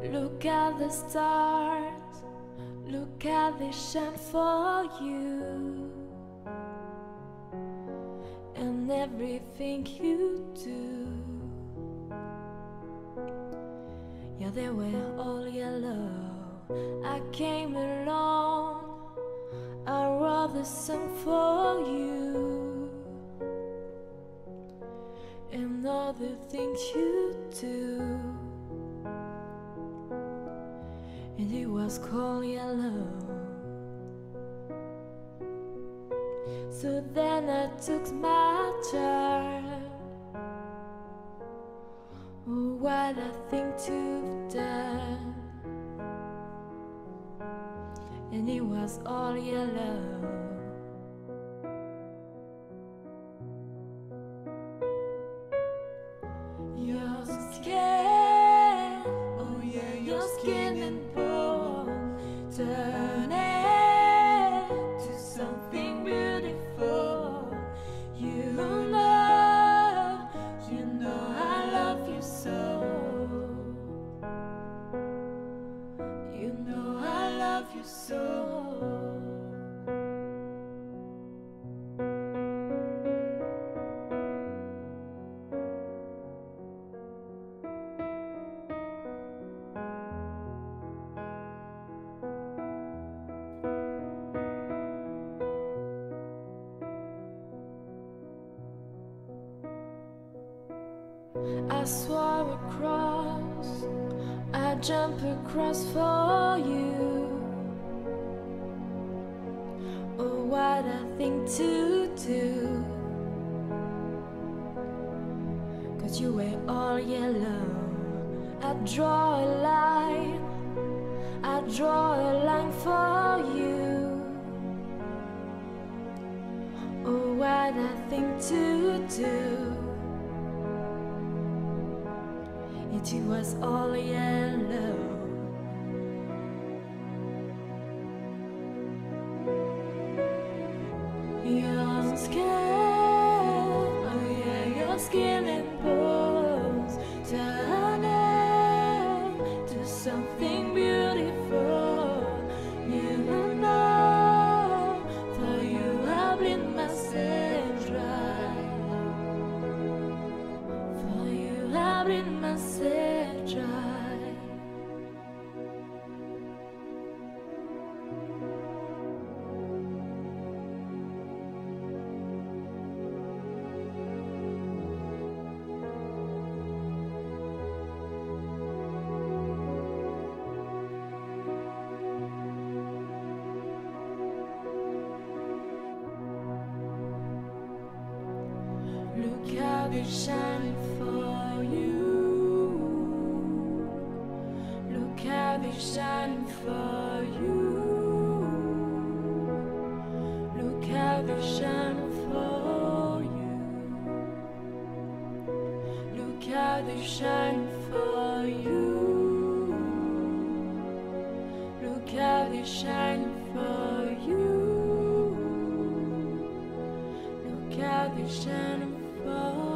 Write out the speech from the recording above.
Look at the stars, look at they shine for you, and everything you do. Yeah, they were all yellow. I came along, I wrote the song for you, and all the things you do. And it was called yellow. So then I took my turn. Oh, what a thing to done. And it was all yellow. Your skin, oh yeah, your skin and bone, turn it to something beautiful. You know I love you so. You know I love you so. I swore across, I jump across for you. Oh, what a thing to do. 'Cause you were all yellow. I draw a line, I draw a line for you. Oh, what a thing to do. It was all yellow. Your skin, oh yeah, your skin and bones, turn it to something beautiful. You know, for you I bleed myself dry. For you I bleed myself dry. Look how they shine for you. Look how they shine for you. Look how they shine for you. Look how they shine for you. Look how they shine for you. Look how they shine for you.